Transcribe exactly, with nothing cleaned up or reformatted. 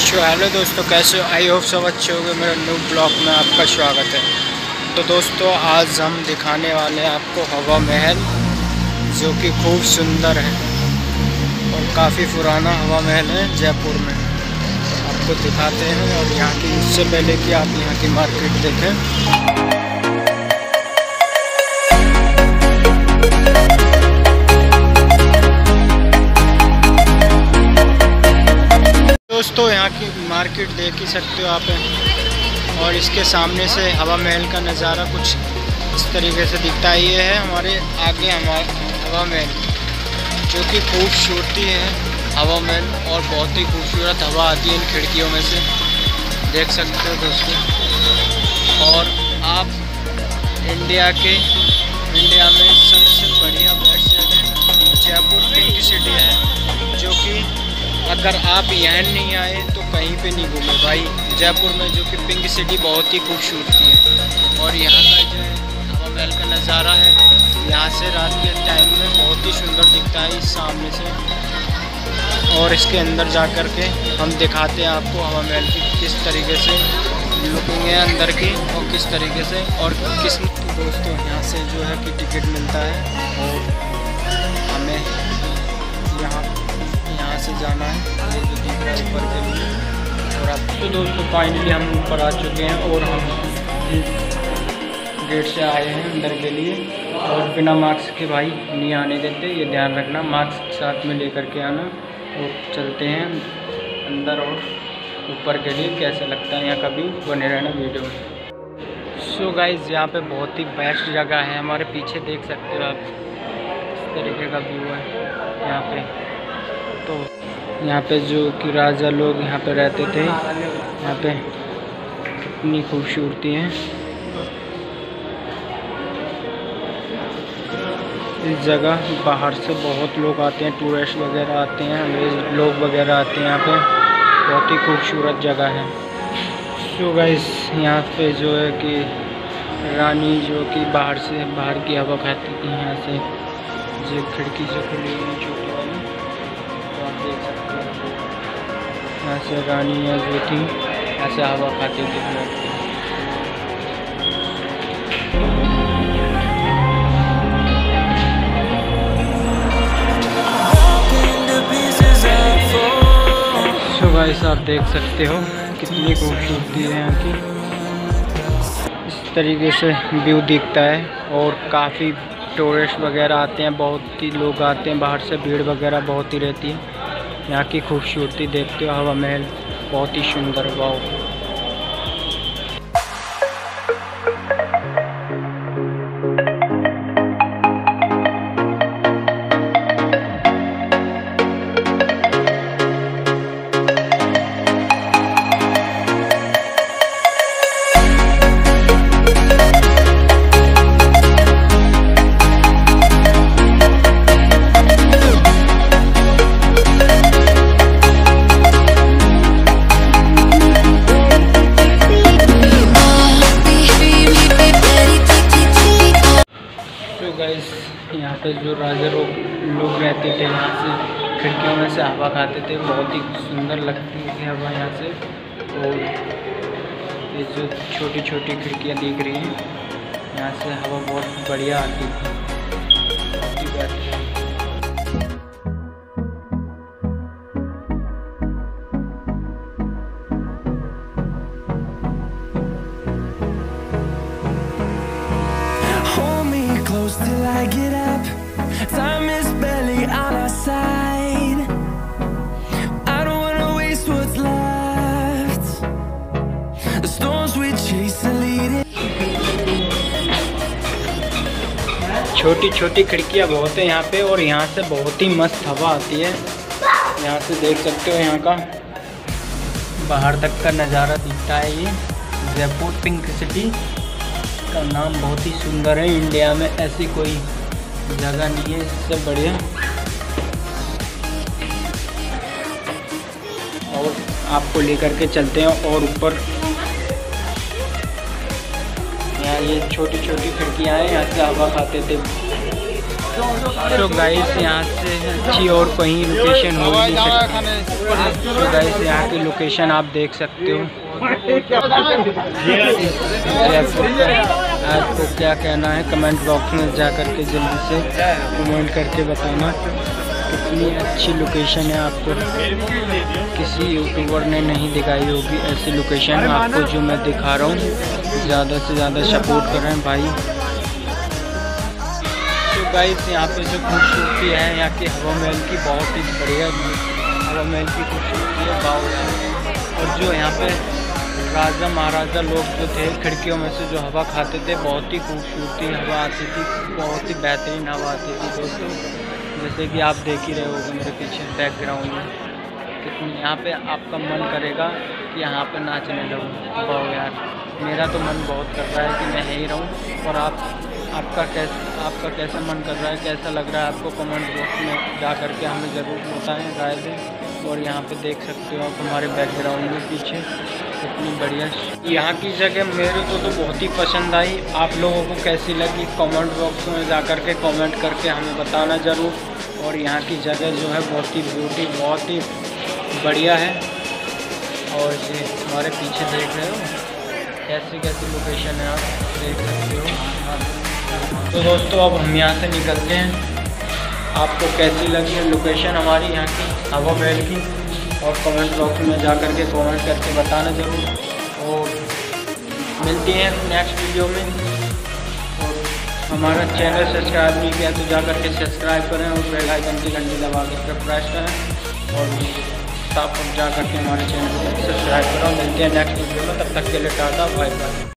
So hello दोस्तों, कैसे हो? आई होप सब अच्छे होंगे। मेरे न्यू ब्लॉग में आपका स्वागत है। तो दोस्तों, आज हम दिखाने वाले हैं आपको हवा महल, जो कि खूब सुंदर है और काफ़ी पुराना हवा महल है जयपुर में। आपको दिखाते हैं। और यहाँ की, इससे पहले कि आप यहाँ की मार्केट देखें, दोस्तों यहाँ की मार्केट देख ही सकते हो आप। और इसके सामने से हवा महल का नज़ारा कुछ इस तरीके से दिखता है। ये है हमारे आगे हमारा हवा महल, जो कि खूबसूरती है हवा महल, और बहुत ही खूबसूरत हवा आती है इन खिड़कियों में से, देख सकते हो दोस्तों। और आप इंडिया के इंडिया में सबसे बढ़िया बेस्ट जगह जयपुर पिंक सिटी है, जो कि अगर आप यहाँ नहीं आए तो कहीं पे नहीं घूमे भाई। जयपुर में जो कि पिंक सिटी बहुत ही खूबसूरती है। और यहाँ का जो है हवा महल का नज़ारा है, यहाँ से रात के टाइम में बहुत ही सुंदर दिखता है इस सामने से। और इसके अंदर जा कर के हम दिखाते हैं आपको हवा महल की किस तरीके से लुकिंग है अंदर की, और किस तरीके से और किस दोस्तों यहाँ से जो है कि टिकट मिलता है, और हमें यहाँ यहाँ से जाना है, ये जो दिख रहा है ऊपर के लिए। और अब तो दोस्तों फाइनली हम ऊपर आ चुके हैं, और हम गेट से आए हैं अंदर के लिए। और बिना मास्क के भाई नहीं आने देते, ये ध्यान रखना, मास्क साथ में लेकर के आना। और चलते हैं अंदर और ऊपर के लिए। कैसा लगता है यहाँ का व्यू, बने रहना वीडियो में। सो गाइज, यहाँ पे बहुत ही बेस्ट जगह है। हमारे पीछे देख सकते हो आप, इस तरीके का व्यू है यहाँ पे। तो यहाँ पे जो कि राजा लोग यहाँ पे रहते थे, यहाँ पे कितनी खूबसूरती है। इस जगह बाहर से बहुत लोग आते हैं, टूरिस्ट वगैरह आते हैं, अंग्रेज लोग वगैरह आते हैं यहाँ पे। बहुत ही खूबसूरत जगह है। सो गाइस, यहाँ पे जो है कि रानी जो कि बाहर से बाहर की हवा खाती थी, यहाँ से जो खिड़की से खुली हुई छोटी वाली, तो आप देख सकते हो यहाँ से रानी जो थी ऐसे हवा खाती थी बैठ के। सो गाइस, आप देख सकते हो कितनी खूबसूरती है यहाँ की। इस तरीके से व्यू दिखता है, और काफ़ी टूरिस्ट वगैरह आते हैं, बहुत ही लोग आते हैं बाहर से, भीड़ वगैरह बहुत ही रहती है। यहाँ की खूबसूरती देखते हो, हवा महल बहुत ही सुंदर। वाह। यहाँ पे जो राजा लोग लोग रहते थे, यहाँ से खिड़कियों में से हवा खाते थे, बहुत ही सुंदर लगती है हवा यहाँ से। और ये जो छोटी छोटी खिड़कियाँ दिख रही हैं, यहाँ से हवा बहुत बढ़िया आती थी, बहुत ही बेहतरीन। Till I get up, time is barely on our side. I don't wanna waste what's left. The storms we chase are leading. छोटी छोटी खिड़कियाँ बहुत है यहाँ पे, और यहाँ से बहुत ही मस्त हवा आती है। यहाँ से देख सकते हो यहाँ का बाहर तक का नज़ारा दिखता है। ये जयपुर पिंक सिटी का नाम बहुत ही सुंदर है। इंडिया में ऐसी कोई जगह नहीं है इससे बढ़िया। और आपको लेकर के चलते हैं और ऊपर। यहाँ ये छोटी छोटी खिड़कियाँ हैं, यहाँ से हवा खाते थे तो गाइस यहाँ से अच्छी और कहीं लोकेशन हो नहीं सकती। तो गाइस यहाँ की लोकेशन आप देख सकते हो। आपको क्या कहना है कमेंट बॉक्स में जा करके जल्दी से कमेंट करके बताना कितनी अच्छी लोकेशन है। आपको किसी यूट्यूबर ने नहीं दिखाई होगी ऐसी लोकेशन आपको जो मैं दिखा रहा हूँ। ज़्यादा से ज़्यादा सपोर्ट कर रहे हैं भाई। तो गाइस यहाँ पे जो खूबसूरती है यहाँ की हवा महल की बहुत ही बढ़िया हवा महल की खूबसूरती है गाँव। और जो यहाँ पे राजा महाराजा लोग जो थे खिड़कियों में से जो हवा खाते थे बहुत ही खूबसूरती हवा आती थी, बहुत ही बेहतरीन हवा आती थी दोस्तों। जैसे कि आप देख ही रहे होगे मेरे पीछे बैकग्राउंड में कितनी यहाँ पे आपका मन करेगा कि यहाँ पे नाचने लगूँ। वाह यार, मेरा तो मन बहुत कर रहा है कि मैं यहीं रहूँ। और आप आपका कैसा आपका कैसा मन कर रहा है, कैसा लग रहा है आपको कमेंट बॉक्स में जा करके हमें ज़रूर बताएं, राय दें। और यहाँ पे देख सकते हो आप हमारे बैकग्राउंड में पीछे कितनी बढ़िया यहाँ की जगह मेरे को तो बहुत ही पसंद आई। आप लोगों को कैसी लगी कमेंट बॉक्स में जा कर के कमेंट करके हमें बताना ज़रूर। और यहाँ की जगह जो है बहुत ही ब्यूटी बहुत ही बढ़िया है। और ये हमारे पीछे देख रहे हो कैसी कैसी लोकेशन है आप देख सकते हो। तो दोस्तों अब हम यहाँ से निकलते हैं। आपको कैसी लगी है लोकेशन हमारी यहाँ की हवा महल की, और कमेंट बॉक्स में जा कर के कमेंट करके बताना ज़रूर। और मिलते हैं नेक्स्ट वीडियो में। और हमारा चैनल सब्सक्राइब नहीं किया तो जा कर के सब्सक्राइब करें और बेल आइकन की घंटी दबा कर प्रेस करें। और आप जा कर के हमारे चैनल को सब्सक्राइब करो। मिलते हैं नेक्स्ट वीडियो में, तब तक के लिए टाटा बाय बाय।